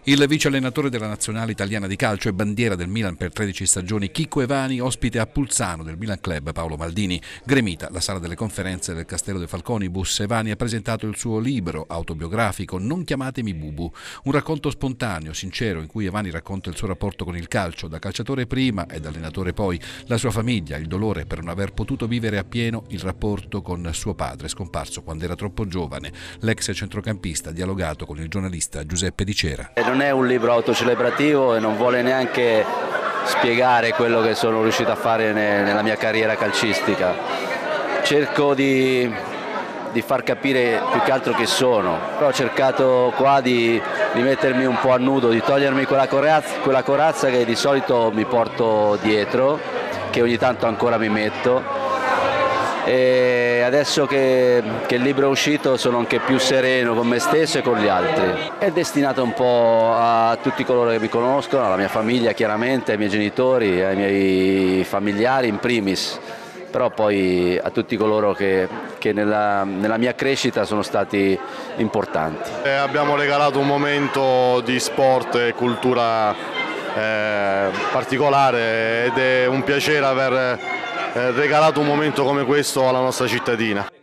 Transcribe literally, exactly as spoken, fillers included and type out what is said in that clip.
Il vice allenatore della nazionale italiana di calcio e bandiera del Milan per tredici stagioni Chicco Evani, ospite a Pulzano del Milan Club Paolo Maldini. Gremita, la sala delle conferenze del Castello dei Falconibus, Evani ha presentato il suo libro autobiografico Non chiamatemi Bubu, un racconto spontaneo, sincero, in cui Evani racconta il suo rapporto con il calcio, da calciatore prima ed allenatore poi, la sua famiglia, il dolore per non aver potuto vivere appieno il rapporto con suo padre, scomparso quando era troppo giovane. L'ex centrocampista ha dialogato con il giornalista Giuseppe Di Cera. Non è un libro autocelebrativo e non vuole neanche spiegare quello che sono riuscito a fare nella mia carriera calcistica. Cerco di, di far capire più che altro chi sono, però ho cercato qua di, di mettermi un po' a nudo, di togliermi quella corazza, quella corazza che di solito mi porto dietro, che ogni tanto ancora mi metto. E adesso che, che il libro è uscito sono anche più sereno con me stesso e con gli altri. È destinato un po' a tutti coloro che mi conoscono, alla mia famiglia chiaramente, ai miei genitori, ai miei familiari in primis, però poi a tutti coloro che, che nella, nella mia crescita sono stati importanti. Eh, abbiamo regalato un momento di sport e cultura eh, particolare ed è un piacere aver regalato un momento come questo alla nostra cittadina.